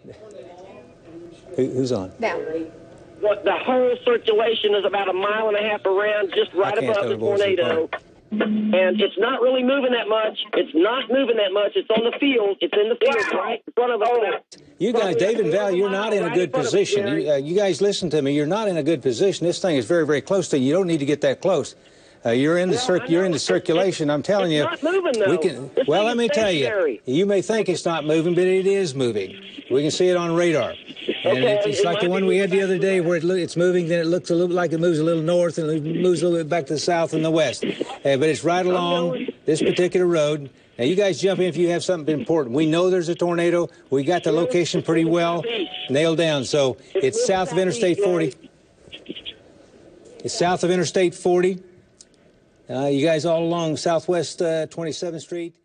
Who's on? Valerie. The whole circulation is about 1.5 miles around, just right above the tornado. And it's not really moving that much. It's not moving that much. It's on the field. It's in the field right in front of us. You guys, David and Val, you're not in a good position. You guys, listen to me. You're not in a good position. This thing is very, very close to you. You don't need to get that close. You're in the you're in the circulation. I'm telling you. It's not moving, though. We can. Well, let me tell you. You may think it's not moving, but it is moving. We can see it on radar. And it's like the one we had the other day where it's moving, then it looks a little like it moves a little north and it moves a little bit back to the south and the west. But it's right along this particular road. Now, you guys jump in if you have something important. We know there's a tornado. We got the location pretty well nailed down. So it's south of Interstate 40. It's south of Interstate 40. You guys all along Southwest 27th Street.